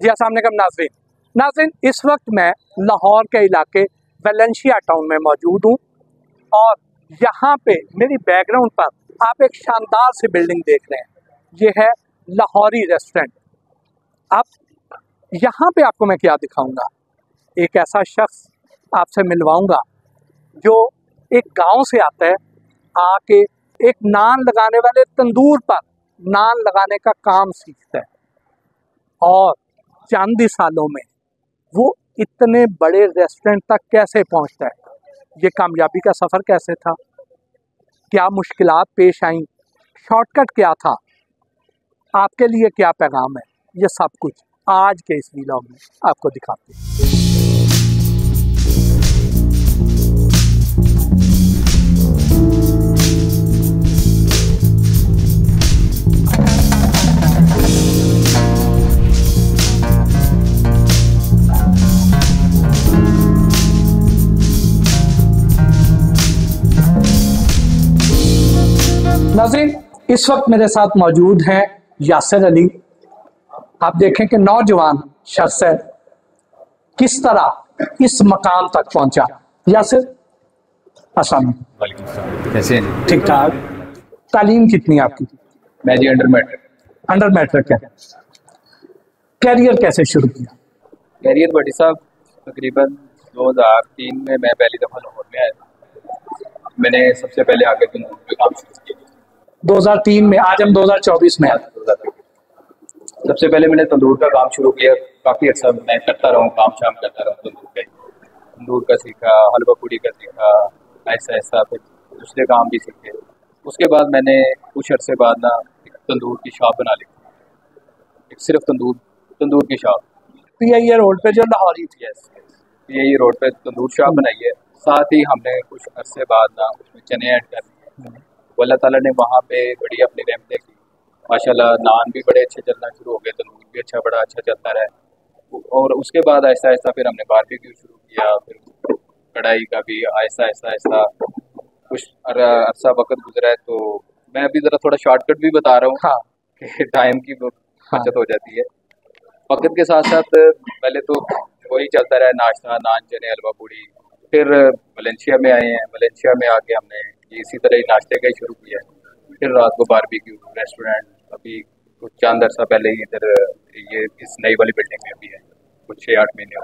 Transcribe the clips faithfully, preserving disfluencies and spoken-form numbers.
जी अस्सलाम वालेकुम नाज़रीन नाज़रीन इस वक्त मैं लाहौर के इलाके वेलेंशिया टाउन में मौजूद हूँ और यहाँ पे मेरी बैकग्राउंड पर आप एक शानदार सी बिल्डिंग देख रहे हैं। ये है लाहौरी रेस्टोरेंट। अब यहाँ पे आपको मैं क्या दिखाऊंगा, एक ऐसा शख्स आपसे मिलवाऊंगा जो एक गांव से आता है, आके एक नान लगाने वाले तंदूर पर नान लगाने का काम सीखता है और चंद ही सालों में वो इतने बड़े रेस्टोरेंट तक कैसे पहुंचता है, ये कामयाबी का सफ़र कैसे था, क्या मुश्किलात पेश आईं, शॉर्टकट क्या था, आपके लिए क्या पैगाम है, ये सब कुछ आज के इस व्लॉग में आपको दिखाते हैं। नाज़रीन इस वक्त मेरे साथ मौजूद हैं यासिर अली। आप देखें कि नौजवान शख्स है, किस तरह इस मकाम तक पहुंचा। यासिर अस्सलाम कैसे? ठीक ठाक। तालीम कितनी आपकी? मैं जी अंडर मैट्रिक अंडर मैट्रिक है। कैरियर कैसे शुरू किया? कैरियर बड़ी साहब तकरीबन दो हज़ार तीन में मैं पहली दफ़ा लाहौर में आया। मैंने सबसे पहले आके तंदूर पे काम शुरू किया दो हज़ार तीन में। आज हम दो हज़ार चौबीस में आए। सबसे पहले मैंने तंदूर का काम शुरू किया। काफ़ी अच्छा मैं करता रहूँ, काम शाम करता रहूँ तंदूर पे। तंदूर का सीखा, हलवा पूड़ी का सीखा, ऐसा ऐसा फिर दूसरे काम भी सीखे। उसके बाद मैंने कुछ अर्से बाद ना एक तंदूर की शॉप बना ली, एक सिर्फ तंदूर तंदूर की shop P I A road पे जो लाहौरी थी। यस यही रोड पे तंदूर शॉप बनाई है। साथ ही हमने कुछ अरसे बाद ना उसमें चने ऐड कर दिए। अल्लाह ताला ने वहाँ पे बड़ी अपनी रहमतें की, माशाल्लाह नान भी बड़े अच्छे चलना शुरू हो गए, तंदूर भी अच्छा बड़ा अच्छा चलता रहा। और उसके बाद ऐसा ऐसा फिर हमने बारबेक्यू शुरू किया, फिर कढ़ाई का भी ऐसा ऐसा ऐसा कुछ अरसा वक्त गुजरा है। तो मैं अभी ज़रा थोड़ा शॉर्टकट भी बता रहा हूँ हाँ। कि टाइम की बचत हो जाती है। वक्त के साथ साथ पहले तो वही चलता रहा, नाश्ता नान चने हलवा पूड़ी। फिर वेलेंशिया में आए हैं, वेलेंशिया में आके हमने इसी तरह ही नाश्ते का ही शुरू किया। फिर रात को बारबेक्यू रेस्टोरेंट, अभी कुछ चंद अर्सा पहले ही इधर ये इस नई वाली बिल्डिंग में भी है, कुछ छः आठ महीने हो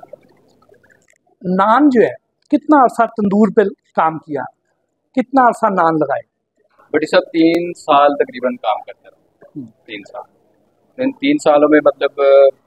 गए। नान जो है, कितना अरसा तंदूर पे काम किया, कितना अरसा नान लगाए? बड़ी सब तीन साल तकरीबन काम करता रहा। तीन साल इन तीन सालों में मतलब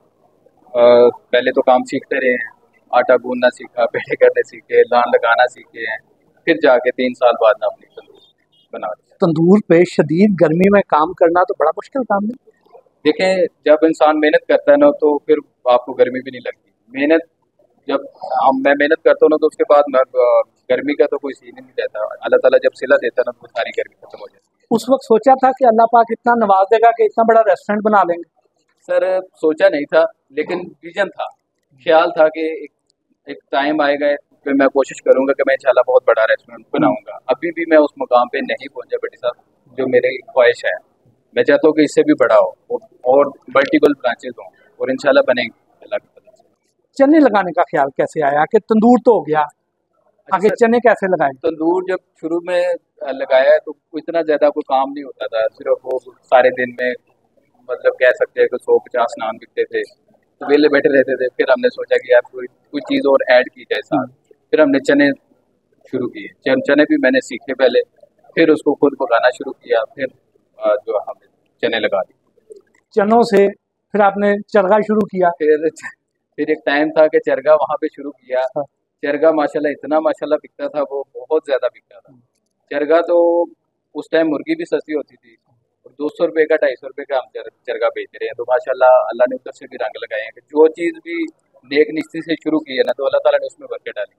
आ, पहले तो काम सीखते रहे हैं, आटा गूंदना सीखा, पेड़े करने सीखे, नान लगाना सीखे हैं। फिर जाके तीन साल बाद ना अपनी तंदूर बना दिया। तंदूर पे शदीद गर्मी में काम करना तो बड़ा मुश्किल काम है। देखें, जब इंसान मेहनत करता है ना तो फिर आपको गर्मी भी नहीं लगती। मेहनत जब हम मैं मेहनत करता हूँ ना तो उसके बाद मैं गर्मी का तो कोई सीन ही नहीं रहता। अल्लाह ताला जब सिला देता है ना तो सारी गर्मी खत्म हो जाती है। उस वक्त सोचा था कि अल्लाह पाक इतना नवाज देगा कि इतना बड़ा रेस्टोरेंट बना लेंगे? सर सोचा नहीं था, लेकिन विजन था, ख्याल था कि एक, एक टाइम आएगा फिर मैं कोशिश करूंगा कि मैं इंशाल्लाह बहुत बड़ा रेस्टोरेंट बनाऊंगा। अभी भी मैं उस मुकाम पे नहीं पहुंचा बेटी साहब जो मेरी ख्वाहिश है। मैं चाहता हूँ कि इससे भी बड़ा हो और मल्टीपल ब्रांचेज हों और इंशाल्लाह बनेंगे अल्लाह की मदद से। चने लगाने का ख्याल कैसे आया कि तंदूर तो हो गया, आगे चने कैसे लगाए? तंदूर जब शुरू में लगाया तो इतना ज़्यादा कोई काम नहीं होता था, सिर्फ वो सारे दिन में मतलब कह सकते हैं कि सौ पचास नान बिकते थे, तो वेले बैठे रहते थे। फिर हमने सोचा कि यार कोई कोई चीज़ और ऐड की जाए साथ। फिर हमने चने शुरू किए। चने भी मैंने सीखे पहले, फिर उसको खुद पकाना शुरू किया। फिर जो हमने चने लगा दिए। चनों से फिर आपने चरगा शुरू किया। फिर फिर एक टाइम था कि चरगा वहाँ पे शुरू किया। चरगा माशाल्लाह इतना माशाल्लाह बिकता था, वो बहुत ज़्यादा बिकता था चरगा। तो उस टाइम मुर्गी भी सस्ती होती थी और दो सौ रुपये का ढाई सौ रुपये का हम चरगा बेच रहे हैं। तो माशाल्लाह अल्लाह ने उधर से भी रंग लगाए हैं कि जो चीज़ भी नेक निश्चित से शुरू की है ना तो अल्लाह ताला ने उसमें बरकत डाली।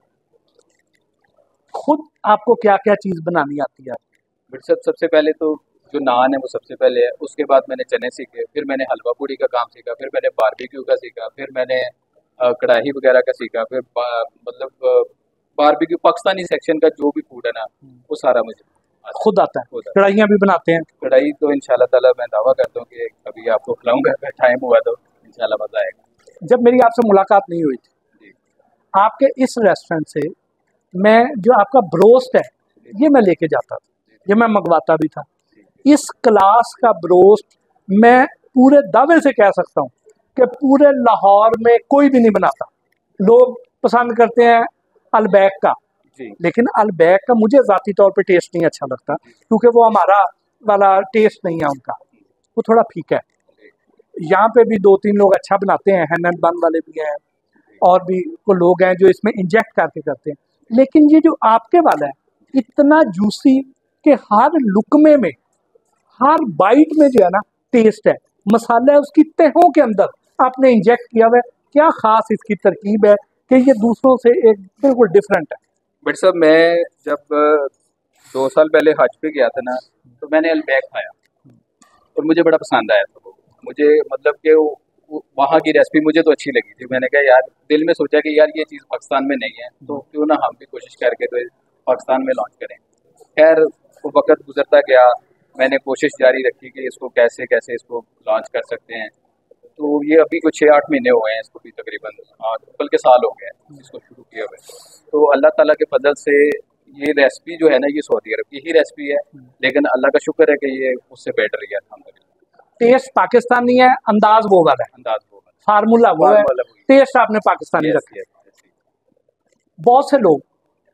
खुद आपको क्या क्या चीज़ बनानी आती है? सब सबसे पहले तो जो नान है वो सबसे पहले है, उसके बाद मैंने चने सीखे, फिर मैंने हलवा पूड़ी का काम सीखा, फिर मैंने बारबेक्यू का सीखा, फिर मैंने कढ़ाई वगैरह का सीखा, फिर मतलब बारबेक्यू पाकिस्तानी सेक्शन का जो भी फूड है ना वो सारा मुझे खुद आता है। कढ़ाइयाँ भी बनाते हैं? कढ़ाई तो इंशाल्लाह ताला मैं दावा करता हूँ कि कभी आपको खिलाऊंगा, अगर टाइम हुआ तो इंशाल्लाह मज़ा आएगा। जब मेरी आपसे मुलाकात नहीं हुई थी, जी आपके इस रेस्टोरेंट से मैं जो आपका ब्रोस्ट है ये मैं लेके जाता था, ये मैं मंगवाता भी था। इस क्लास का ब्रोस्ट मैं पूरे दावे से कह सकता हूँ कि पूरे लाहौर में कोई भी नहीं बनाता। लोग पसंद करते हैं अलबैक का, जी लेकिन अलबैक का मुझे ज़ाती तौर पे टेस्ट नहीं अच्छा लगता, क्योंकि वो हमारा वाला टेस्ट नहीं है उनका, वो थोड़ा फीका है। यहाँ पे भी दो तीन लोग अच्छा बनाते हैं, हैनन बन वाले भी हैं और भी को लोग हैं जो इसमें इंजेक्ट करके करते हैं, लेकिन ये जो आपके वाला है इतना जूसी कि हर लुकमे में, हर बाइट में जो है ना टेस्ट है, मसाला है उसकी तहों के अंदर आपने इंजेक्ट किया हुआ है। क्या खास इसकी तरकीब है कि ये दूसरों से एक बिल्कुल डिफरेंट है? बट साहब मैं जब अ, दो साल पहले हज पे गया था ना, तो मैंने अलबैक खाया और मुझे बड़ा पसंद आया था वो। मुझे मतलब कि वो- वो- वहाँ की रेसिपी मुझे तो अच्छी लगी थी। मैंने कहा यार, दिल में सोचा कि यार ये चीज़ पाकिस्तान में नहीं है, तो क्यों ना हम भी कोशिश करके तो पाकिस्तान में लॉन्च करें। खैर वो वक्त गुजरता गया, मैंने कोशिश जारी रखी कि इसको कैसे कैसे इसको लॉन्च कर सकते हैं। तो ये अभी कुछ छः आठ महीने हुए हैं इसको भी तकरीबन, हाँ, बल्कि साल हो गया है इसको शुरू किए हुए। तो अल्लाह ताला के फजल से ये रेसिपी जो है ना, ये सऊदी अरब की ही रेसिपी है, लेकिन अल्लाह का शुक्र है कि ये उससे बेटर ही है अल्हम्दुलिल्लाह। टेस्ट पाकिस्तानी है, अंदाज वो वाला है, अंदाज वो है, फार्मूला वो है, फार्मूला वही है। टेस्ट आपने पाकिस्तानी यस रखा है। Yes yes. बहुत से लोग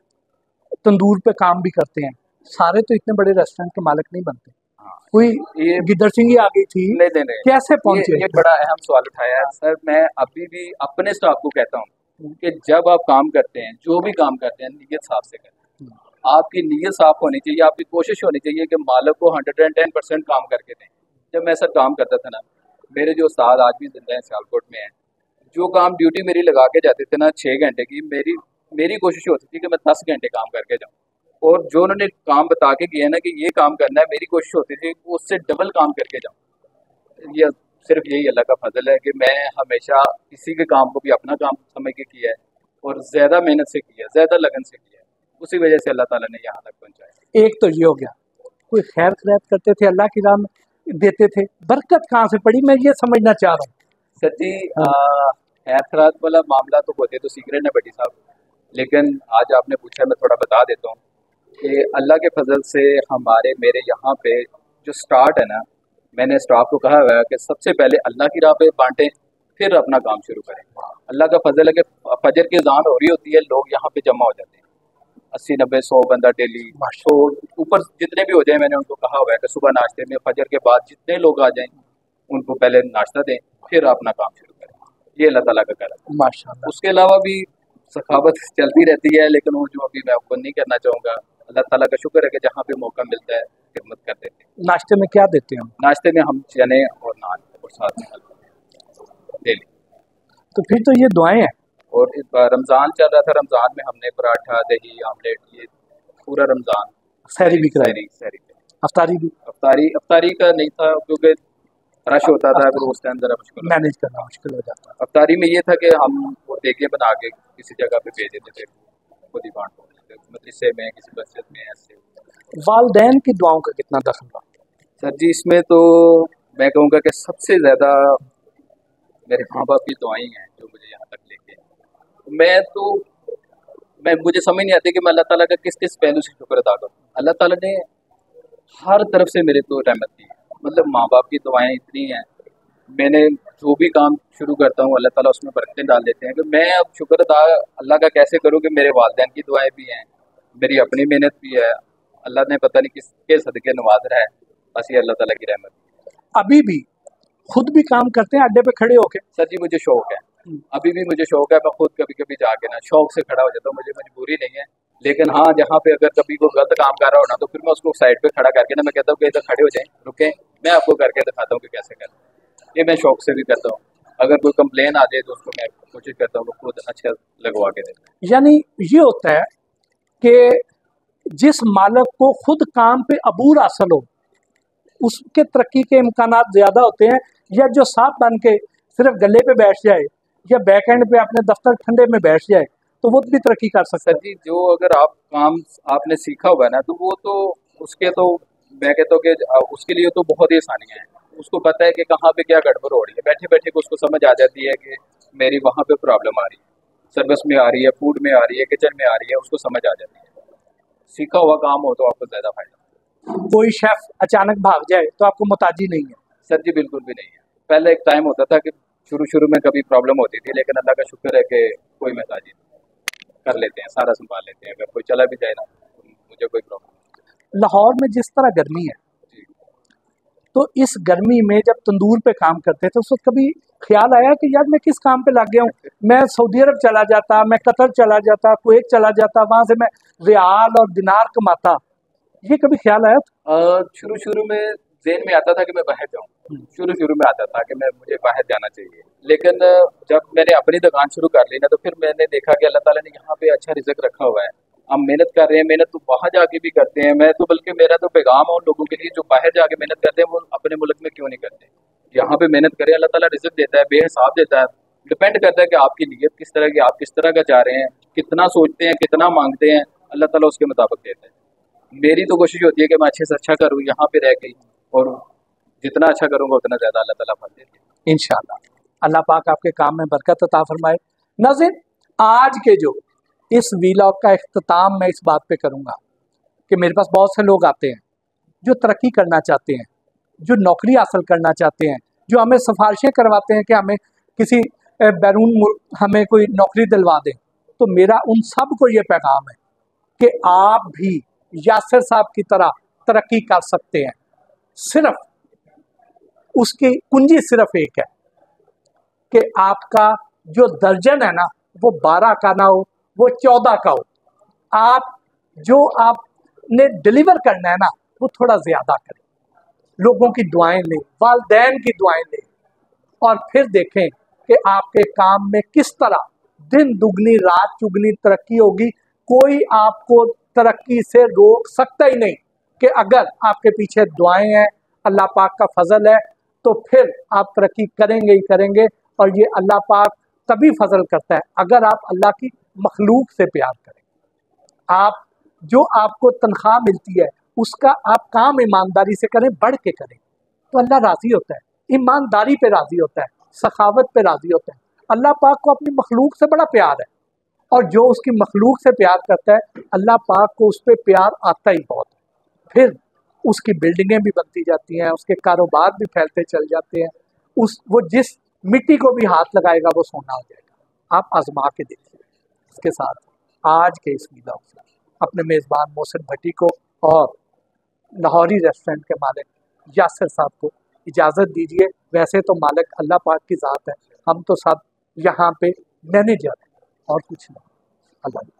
तंदूर पे काम भी करते हैं, सारे तो इतने बड़े रेस्टोरेंट के मालिक नहीं बनते। हाँ कोई ये गिद्दर सिंह आ गई थी, नहीं नहीं नहीं, कैसे ये पहुंचे? ये बड़ा अहम सवाल उठाया है सर। मैं अभी भी अपने स्टाफ को कहता हूँ कि जब आप काम करते हैं, जो भी काम करते हैं, नीयत साफ से करें। आपकी नीयत साफ होनी चाहिए, आपकी कोशिश होनी चाहिए कि मालिक को हंड्रेड एंड टेन परसेंट काम करके दें। जब मैं सर काम करता था ना, मेरे जो उस्ताद आज भी जिंदा हैं सियालकोट में हैं, जो काम ड्यूटी मेरी लगा के जाते थे ना छः घंटे की, मेरी मेरी कोशिश होती थी कि मैं दस घंटे काम करके जाऊँ। और जो उन्होंने काम बता के किया ना कि ये काम करना है, मेरी कोशिश होती थी कि उससे डबल काम करके जाऊँ। ये सिर्फ यही अल्लाह का फजल है कि मैं हमेशा किसी के काम को भी अपना काम समझ के किया है और ज़्यादा मेहनत से किया है, ज़्यादा लगन से किया है। उसी वजह से अल्लाह ताला ने यहाँ तक पहुँचाया। एक तो ये हो गया, कोई खैर खैरात करते थे, अल्लाह की राह में देते थे, बरकत कहाँ से पड़ी मैं ये समझना चाह रहा हूँ। सच्ची खैरात वाला मामला तो होते तो सीक्रेट है बटी साहब, लेकिन आज आपने पूछा, मैं थोड़ा बता देता हूँ कि अल्लाह के फजल से हमारे मेरे यहाँ पे जो स्टार्ट है ना, मैंने स्टाफ को कहा हुआ है कि सबसे पहले अल्लाह की राह पे बांटें, फिर अपना काम शुरू करें। अल्लाह का फजल है कि फजर की अज़ान हो रही होती है, लोग यहाँ पे जमा हो जाते हैं, अस्सी नब्बे सौ बंदा डेली। तो ऊपर जितने भी हो जाए, मैंने उनको कहा हुआ है कि सुबह नाश्ते में फजर के बाद जितने लोग आ जाएं, उनको पहले नाश्ता दें, फिर अपना काम शुरू करें। ये अल्लाह ताला का करम है। माशाल्लाह। उसके अलावा भी सखावत चलती रहती है, लेकिन वो जो अभी मैं ओपन नहीं करना चाहूँगा। अल्लाह ताला का शुक्र है कि जहाँ पे मौका मिलता है खिदमत कर देते हैं। नाश्ते में क्या देते हैं हम? नाश्ते में हम चने और नान और साथ में हलवा डेली। तो फिर तो ये दुआएं हैं। और इस बार रमज़ान चल रहा था, रमज़ान में हमने पराठा, दही, आमलेट, ये पूरा रमज़ान सहरी भी कराई, सहरी सहरी अफ्तारी भी अफ्तारी अफ्तारी का नहीं था क्योंकि रश होता था, फिर उस टाइम ज़रा मुश्किल होता मैनेज करना मुश्किल हो जाता है। था। अफ्तारी में ये था कि हम वो देगे बना के किसी जगह पे भेज देते थे, खुद ही बांट देते थे, मदरसे में, किसी मस्जिद में, ऐसे। वालदैन की दुआओं का कितना दखल था? सर जी इसमें तो मैं कहूँगा कि सबसे ज़्यादा मेरे माँ बाप की दुआएं हैं जो मुझे यहाँ तक लेके आए। मैं तो मैं मुझे समझ नहीं आती कि मैं अल्लाह ताला का किस किस पहलू से शुक्र अदा करूँ। अल्लाह ताला ने हर तरफ से मेरे को रहमत दी है। मतलब माँ बाप की दुआएं इतनी हैं, मैंने जो भी काम शुरू करता हूँ अल्लाह ताला उसमें बरकतें डाल देते हैं कि मैं अब शुक्र अदा अल्लाह का कैसे करूँ कि मेरे वालिदैन की दुआएं भी हैं, मेरी अपनी मेहनत भी है, अल्लाह ने पता नहीं किसके सदके नवाज रहा है। बस ये अल्लाह ताला की रहमत है। अभी भी खुद भी काम करते हैं अड्डे पे खड़े होके? सर जी मुझे शौक है, अभी भी मुझे शौक है। मैं खुद कभी कभी जाके ना शौक से खड़ा हो जाता हूँ, मुझे मजबूरी नहीं है, लेकिन हाँ जहाँ पे अगर कभी कोई गलत काम कर रहा हो ना, तो फिर मैं उसको साइड पे खड़ा करके ना मैं कहता हूँ कि इधर खड़े हो जाएं, रुकें, मैं आपको करके दिखाता हूँ कि कैसे करना है। ये मैं शौक से भी करता हूँ। अगर कोई कंप्लेन आ जाए तो उसको मैं कोशिश करता हूँ कि खुद अच्छा लगवा के दें। यानी ये होता है कि जिस मालिक को खुद काम पे अबूर हासिल हो उसके तरक्की के इम्कानात ज़्यादा होते हैं, या जो साफ बन के सिर्फ गले पे बैठ जाए या बैक एंड पे अपने दफ्तर ठंडे में बैठ जाए तो वो भी तरक्की कर सकता सर जी जो अगर आप काम आपने सीखा हुआ है ना, तो वो तो उसके तो मैं कहता हूँ कि उसके लिए तो बहुत ही आसानियाँ हैं। उसको पता है कि कहाँ पे क्या गड़बड़ हो रही है, बैठे बैठे को उसको समझ आ जाती है कि मेरी वहाँ पे प्रॉब्लम आ रही है, सर्विस में आ रही है, फूड में आ रही है, किचन में आ रही है, उसको समझ आ जाती है। सीखा हुआ काम हो तो आपको ज़्यादा फायदा। कोई शेफ अचानक भाग जाए तो आपको मुताजी नहीं है? सर जी बिल्कुल भी नहीं है। पहले एक टाइम होता था कि शुरू शुरू में कभी प्रॉब्लम होती थी, लेकिन अल्लाह का शुक्र है कि कोई महताजी नहीं, कर लेते हैं, सारा संभाल लेते हैं। अगर कोई चला भी जाए ना तो मुझे कोई प्रॉब्लम नहीं। लाहौर में जिस तरह गर्मी है, जी तो इस गर्मी में जब तंदूर पे काम करते थे, उस वक्त कभी ख्याल आया कि यार मैं किस काम पे लग गया हूँ? मैं सऊदी अरब चला जाता, मैं कतर चला जाता, कुवैत चला जाता, वहां से मैं रियाल और दिनार कमाता। ये कभी ख्याल आया? अ, शुरू शुरू में ज़हन में आता था कि मैं बाहर जाऊँ, शुरू शुरू में आता था कि मैं मुझे बाहर जाना चाहिए। लेकिन अ, जब मैंने अपनी दुकान शुरू कर ली ना, तो फिर मैंने देखा कि अल्लाह ताला ने यहाँ पे अच्छा रिज़्क रखा हुआ है। हम मेहनत कर रहे हैं, मेहनत तो वहाँ जाके भी करते हैं। मैं तो बल्कि मेरा तो पैगाम है उन लोगों के लिए जो बाहर जाके मेहनत करते हैं, वो अपने मुल्क में क्यों नहीं करते? यहाँ पे मेहनत करें, अल्लाह ताला रिज़्क देता है, बेहिसाब देता है। डिपेंड करता है कि आपकी नीयत किस तरह की, आप किस तरह का चाह रहे हैं, कितना सोचते हैं, कितना मांगते हैं, अल्लाह ताला उसके मुताबिक देता है। मेरी तो कोशिश होती है कि मैं अच्छे से अच्छा करूँ यहाँ पे रह के, और जितना अच्छा करूँगा उतना ज़्यादा अल्लाह ताला फल देते हैं। इंशाल्लाह अल्लाह पाक आपके काम में बरकत अता फरमाए। नाज़रीन, आज के जो इस वीलॉग का इख्तिताम मैं इस बात पे करूँगा कि मेरे पास बहुत से लोग आते हैं जो तरक्की करना चाहते हैं, जो नौकरी हासिल करना चाहते हैं, जो हमें सिफारिशें करवाते हैं कि हमें किसी अ, बैरून मुल्क हमें कोई नौकरी दिलवा दें। तो मेरा उन सब को ये पैगाम है कि आप भी यासिर साहब की तरह तरक्की कर सकते हैं। सिर्फ उसकी कुंजी सिर्फ एक है कि आपका जो दर्जन है ना, वो बारह का ना हो, वो चौदह का हो। आप जो आपने डिलीवर करना है ना, वो थोड़ा ज़्यादा करें, लोगों की दुआएं लें, वालिदैन की दुआएं लें, और फिर देखें कि आपके काम में किस तरह दिन दुगनी रात चुगनी तरक्की होगी। कोई आपको तरक्की से रोक सकता ही नहीं कि अगर आपके पीछे दुआएं हैं, अल्लाह पाक का फजल है, तो फिर आप तरक्की करेंगे ही करेंगे। और ये अल्लाह पाक तभी फजल करता है अगर आप अल्लाह की मखलूक से प्यार करें। आप जो आपको तनख्वाह मिलती है उसका आप काम ईमानदारी से करें, बढ़ के करें, तो अल्लाह राज़ी होता है। ईमानदारी पे राज़ी होता है, सखावत पे राज़ी होता है। अल्लाह पाक को अपनी मखलूक से बड़ा प्यार है, और जो उसकी मखलूक से प्यार करता है, अल्लाह पाक को उस पर प्यार आता ही बहुत है। फिर उसकी बिल्डिंगें भी बनती जाती हैं, उसके कारोबार भी फैलते चल जाते हैं। उस वो जिस मिट्टी को भी हाथ लगाएगा वो सोना हो जाएगा। आप आजमा के देखिए। इसके साथ आज के इस वीडियो से अपने मेज़बान मोहसिन भट्टी को और लाहौरी रेस्टोरेंट के मालिक यासिर साहब को इजाज़त दीजिए। वैसे तो मालिक अल्लाह पाक की ज़ात है, हम तो सब यहाँ पे मैनेजर हैं और कुछ नहीं। अल्लाह।